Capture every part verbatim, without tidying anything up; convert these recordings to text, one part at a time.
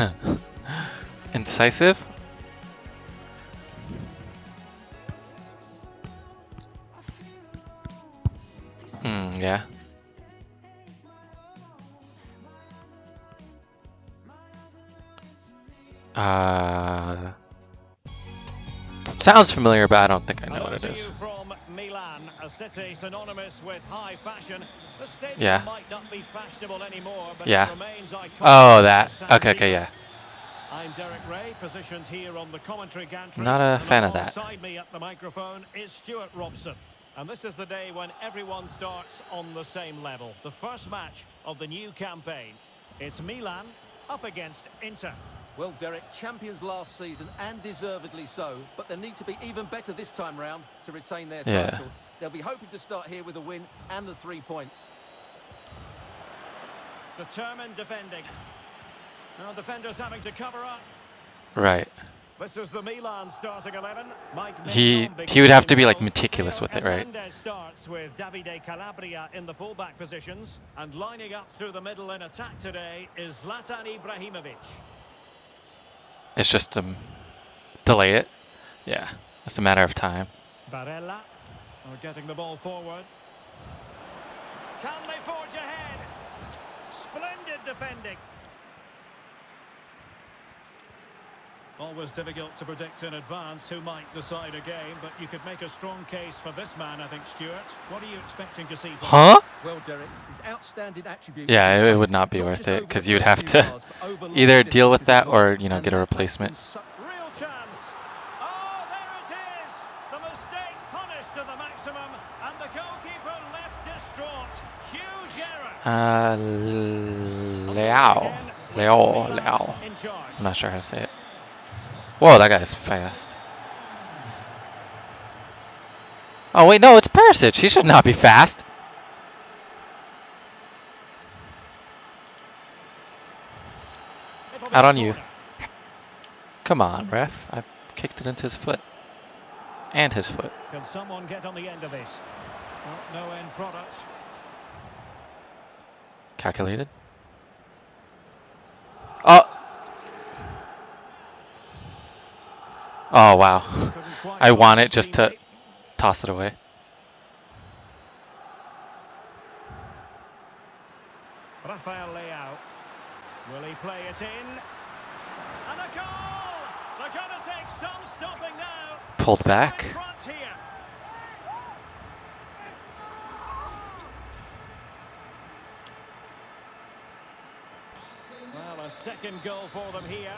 Incisive? Hmm, yeah. Uh, sounds familiar, but I don't think I know what it is. From Milan, a city synonymous with high fashion. The stadium Yeah. might not be fashionable anymore, but Yeah. it remains iconic. Oh, that. Okay, okay, yeah. I'm Derek Ray, positioned here on the commentary gantry. Not a fan of that. Alongside me at the microphone is Stuart Robson. And this is the day when everyone starts on the same level. The first match of the new campaign. It's Milan up against Inter. Well, Derek, champions last season and deservedly so, but they need to be even better this time round to retain their Yeah. title. They'll be hoping to start here with a win and the three points. Determined defending. Now defenders having to cover up. Right. This is the Milan starting eleven. Mike He Maignan he would have to be like begins. meticulous with it, right? Hernandez starts with Davide Calabria in the fullback positions, and lining up through the middle in attack today is Zlatan Ibrahimovic. It's just um delay it. Yeah. It's a matter of time. Barella are getting the ball forward. Can they forge ahead? Splendid defending. Always difficult to predict in advance who might decide a game, but you could make a strong case for this man, I think, Stuart. What are you expecting to see from Huh? Well, Derek, his outstanding attributes. Yeah, it, it would not be Not worth just it over because the you'd first have few to bars, but over long either deal with distances that as well. or, you know, And get a that makes replacement. them su- real chance. Oh, there it is. The mistake punished to the maximum, and the goalkeeper left distraught. Huge error. Uh, Leao. Leao. Leao. In charge. I'm not sure how to say it. Whoa, that guy's fast. Oh, wait, no, it's Perisic. He should not be fast. It'll be Out a on you. corner. Come on, ref. I kicked it into his foot. And his foot. Can someone get on the end of this? Well, no end product. Calculated. Oh. Oh, wow. Couldn't quite I find want his it just to teammate. toss it away. Rafael Leao. Will he play it in? And a goal! They're going to take some stopping now. Pulled Two in back. front here. Well, a second goal for them here.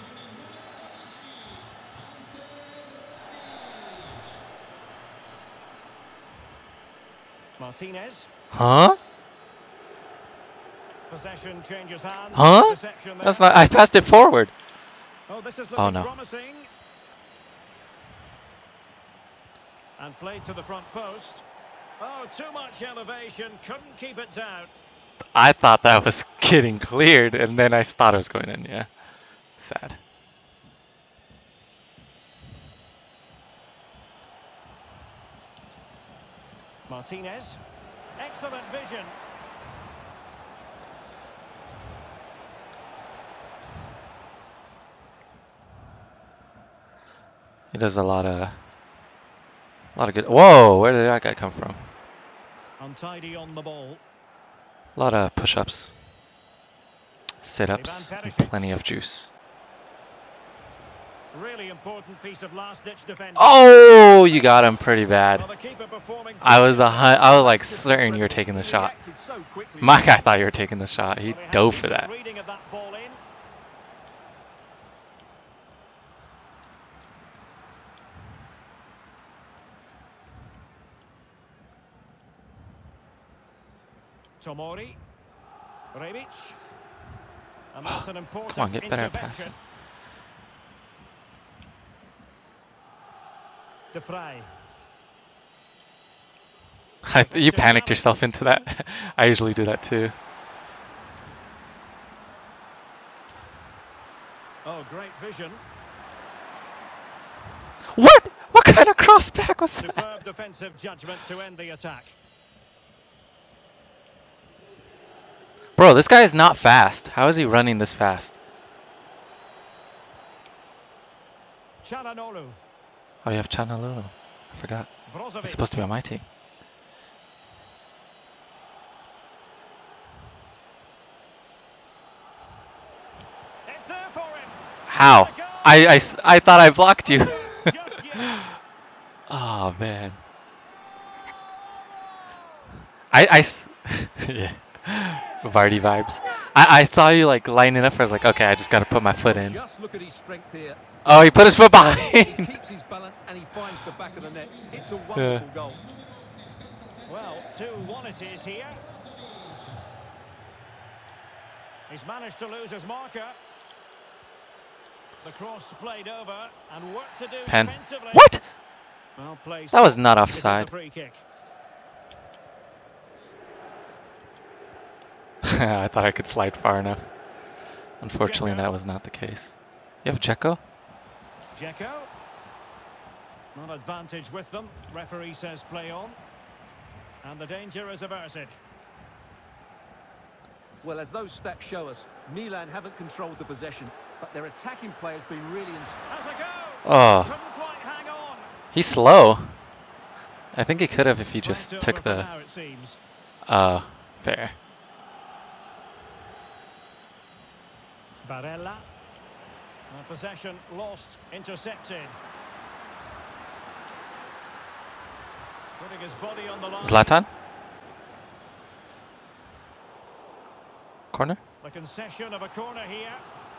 Martinez. Huh? Possession changes hands. Huh? Interception there. That's not. I passed it forward. Oh, this is Oh, looking no. promising. And played to the front post. Oh, too much elevation. Couldn't keep it down. I thought that was getting cleared, and then I thought it was going in. Yeah. Sad. Martinez. Excellent vision. He does a lot of, a lot of good. Whoa, where did that guy come from? Untidy on the ball. A lot of push-ups, sit-ups, Ivan and Perisic. plenty of juice. Really important piece of last-ditch defending. Oh, you got him pretty bad. Well, the keeper performing I was a hun I was like Just certain you were incredible. taking the He shot. reacted so quickly. My guy thought you were taking the shot. He Well, had dove a for decent that. reading of that ball in. Tomori. Rebic. And that's an important Come on, get better at intervention. passing. De Vrij. I th you panicked yourself into that. I usually do that too. Oh, great vision. What? What kind of cross back was that? Superb defensive judgment to end the attack. Bro, this guy is not fast. How is he running this fast? Çalhanoğlu. Oh, you have Çalhanoğlu. I forgot. Brozovic. He's supposed to be on my team. It's there for him. How? I, I, s- I thought I blocked you. Just yet. Oh, man. I, I s- yeah. Vardy vibes. I, I saw you like lining up. I was like, okay, I just got to put my foot in. Just look at his strength here. Oh, he put his foot He behind. keeps his balance and he finds the back of the net. It's a wonderful goal. Well, two one it is here. He's managed to lose his marker. The cross played over and work to do Pen. defensively. What? Well placed. That was not It is a offside. free kick. I thought I could slide far enough. Unfortunately, Dzeko. that was not the case. You have Dzeko? Dzeko. Not advantage with them. Referee says play on. And the danger is averted. Well, as those stats show us, Milan haven't controlled the possession, but their attacking play has been really... Ins Has a go. Oh, Couldn't quite hang on. he's slow. I think he could have if he just Right took over for the... now, it seems. Uh, fair. Barella. Uh, possession lost, intercepted. Putting his body on the line. Zlatan? Corner? The concession of a corner here.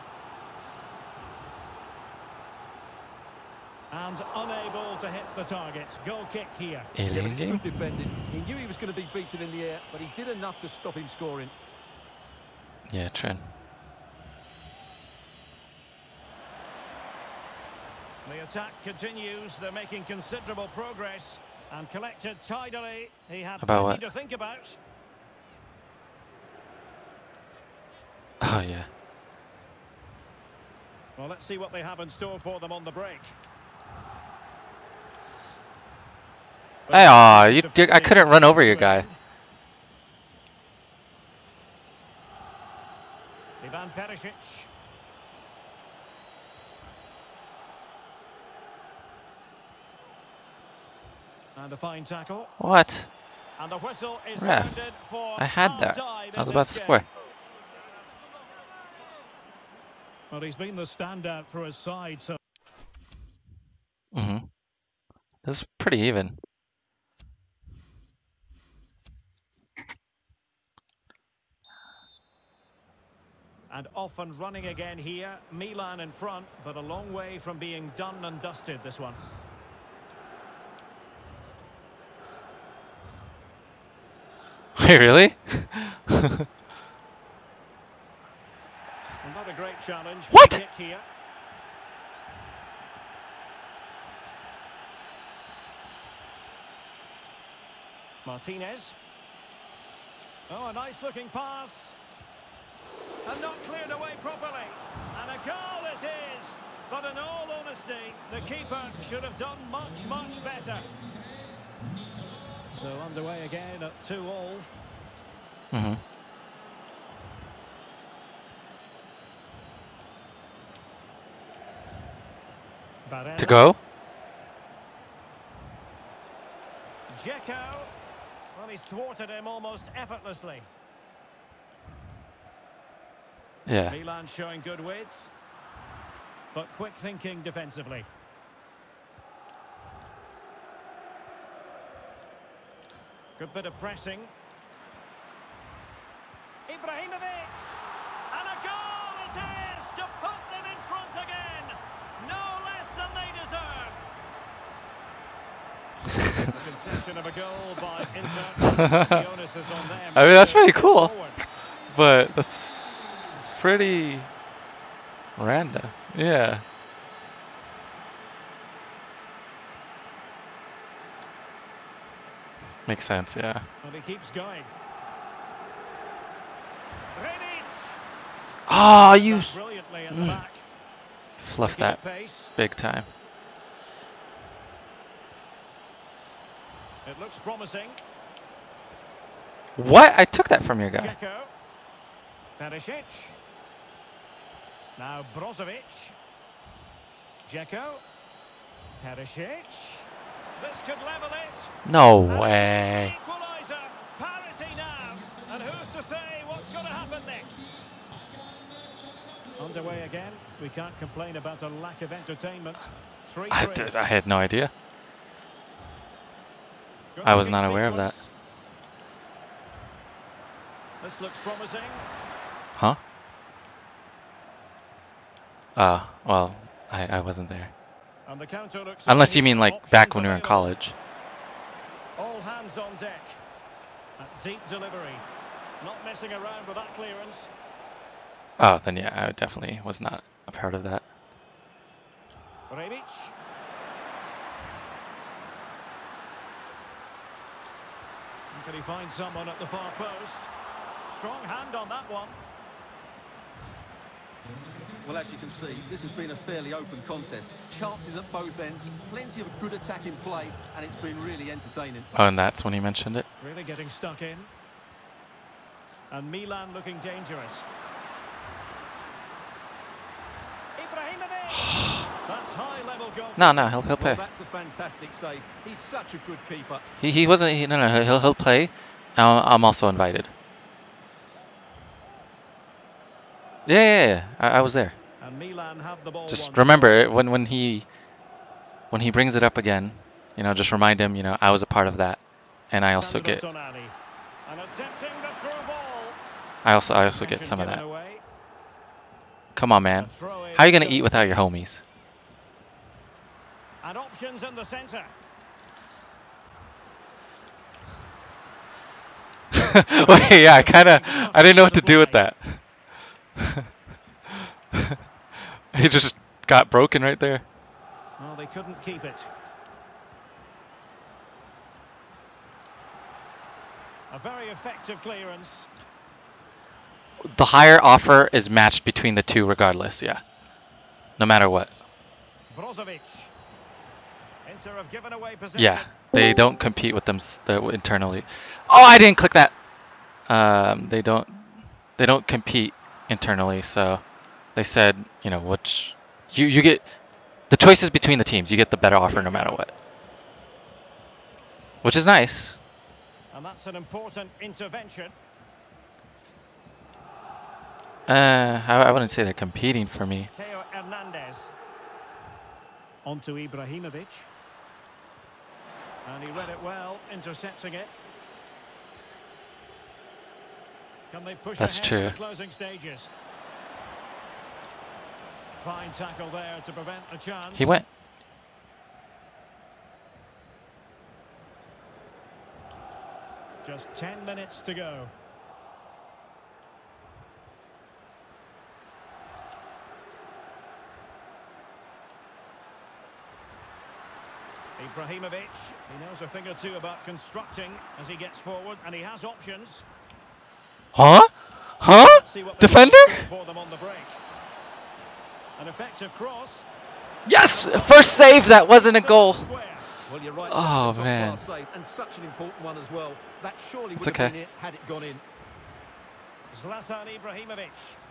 And unable to hit the target. Goal kick here. Yeah, but it's Elenge? good defending. He knew he was going to be beaten in the air, but he did enough to stop him scoring. Yeah, Trent. The attack continues. They're making considerable progress. And collected tidily. He had About plenty what? to think about. Oh, yeah. Well, let's see what they have in store for them on the break. Hey, aw, you, you, I couldn't run over your guy. Ivan Perisic. And a fine tackle. What? And the whistle is Ref, sounded for I had that. half-time I was in about this to game. score. Well, he's been the standout for his side, so Mm-hmm. This is pretty even. and off and running again here. Milan in front, but a long way from being done and dusted, this one. Wait, really? Not a great challenge. What? Free kick here. Martinez. Oh, a nice looking pass. And not cleared away properly. And a goal it is. But in all honesty, the keeper should have done much, much better. So underway again at two all. Mm-hmm. Barella. To go? Dzeko. Well, he's thwarted him almost effortlessly. Yeah. Milan showing good width, but quick thinking defensively. Good bit of pressing. Ibrahimovic! And a goal it is to put them in front again! No less than they deserve! The concession of a goal by Inter. The onus is on them. I mean, that's pretty to cool. forward. But that's pretty random. Yeah. Makes sense, yeah. And he keeps going. Rebic! Oh, you That's brilliantly at the Mm. back. fluffed Keep that at pace. big time. It looks promising. What? I took that from your guy. Dzeko. Perisic. Now Brozovic. Dzeko. Perisic. This could level it. No And way. it's the equaliser. Parity now. And who's to say what's going to happen next? Underway again. We can't complain about a lack of entertainment. three I, three. did- I had no idea. I was not aware of that. This looks promising. Huh? Uh, well, I, I wasn't there. And the counter looks Unless you okay. mean like Options back when we were in available. college. All hands on deck. A deep delivery. Not messing around with that clearance. Oh, then yeah, I definitely was not a part of that. Rebic. Can he find someone at the far post? Strong hand on that one. Well, as you can see, this has been a fairly open contest. Chances at both ends, plenty of good attacking play, and it's been really entertaining. Oh, and that's when he mentioned it. Really getting stuck in. And Milan looking dangerous. Ibrahimovic! That's high-level goal. No, no, he'll he'll Well, play. that's a fantastic save. He's such a good keeper. He he wasn't. He, no, no, he'll he'll play. Uh, I'm also invited. Yeah, yeah, yeah. I, I was there. And Milan have the ball. Just once remember more. when when he when he brings it up again, you know, just remind him, you know, I was a part of that, and I also Sandro get Tonali. And attempting the through ball. I also I also get Possession some of given that. away. Come on, man. A throw in How are you gonna goal. eat without your homies? And options in the centre. Wait, yeah, I kind of I didn't know what to do with that. He just got broken right there. Well, they couldn't keep it. A very effective clearance. The higher offer is matched between the two regardless, yeah. No matter what. Brozovic. Inter have given away possession. Yeah, they don't compete with them s- the- internally. Oh, I didn't click that. Um, they don't they don't compete internally, so they said, you know, which you you get the choices between the teams. You get the better offer no matter what. Which is nice. And that's an important intervention. Uh, I, I wouldn't say they're competing for me. Theo Hernandez. On to Ibrahimovic. And he read it well, intercepting it. Can they push That's ahead true. in the closing stages? Fine tackle there to prevent a chance. He went. Just ten minutes to go. Ibrahimovic, he knows a thing or two about constructing as he gets forward, and he has options. Huh? Huh? Let's see what they've got in Defender? store for them on the break. An effective cross. Yes! First save that wasn't a goal. Square. Well, you're right. Oh, that's a man. top-class save, and such an important one as well. That surely It's would have okay. been it had it gone in. Zlatan Ibrahimovic.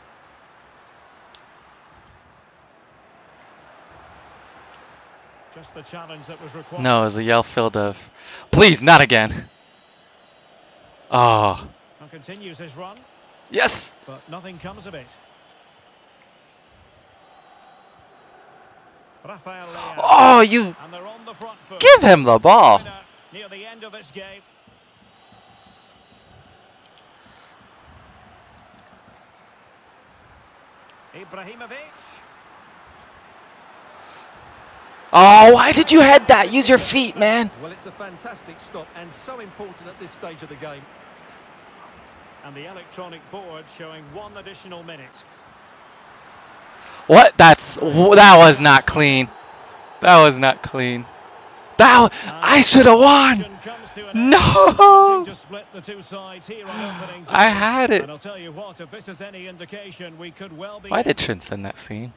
Just the challenge that was required. No, it was a yell filled of, please, not again. Oh, And continues his run, yes! but nothing comes of it. Rafael Leao. Oh, you And they're on the front foot. give him the ball. Near the end of this game. Ibrahimovic. Oh, why did you head that? Use your feet, man. Well, it's a fantastic stop and so important at this stage of the game. And the electronic board showing one additional minute. What? That's that was not clean. That was not clean. That I should have won. Action comes to an end. No. Nothing to split the two sides here on opening day. I had it. And I'll tell you what, if this is any indication, we could well be. Why did Trin send that scene?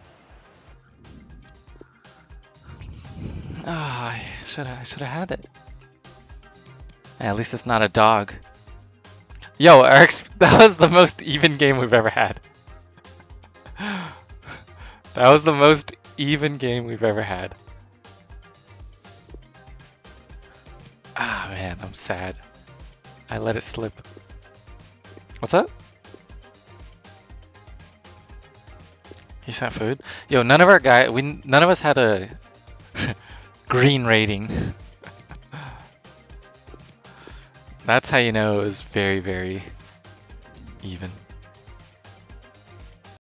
Ah, I should have. I should have had it. At least it's not a dog. Yo, Eric's, that was the most even game we've ever had. That was the most even game we've ever had. Ah, man, I'm sad. I let it slip. What's up? He sent food? Yo, none of our guy, we none of us had a green rating. That's how you know it was very, very even.